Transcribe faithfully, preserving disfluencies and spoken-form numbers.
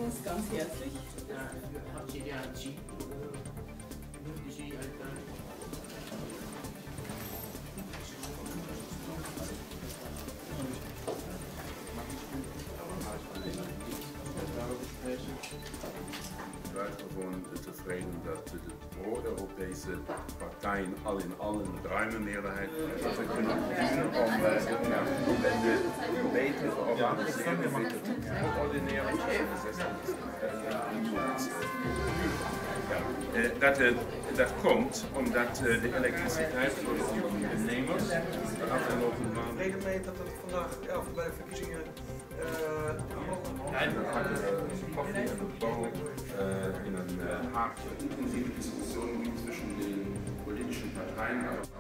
uns ganz herzlich. Buitengewoon tevreden dat de pro-Europese partijen al in al een ruime meerderheid dat we kunnen kiezen om uh, de, de beter te organiseren, beter te coördineren. Uh, dat, uh, dat komt omdat uh, de elektriciteit voor de ondernemers de afgelopen maanden. Reden mee dat het vandaag ja, bij de verkiezingen En dan had je een koffie en een bouw in een uh, hart intensieve discussie zwischen den politischen Parteien.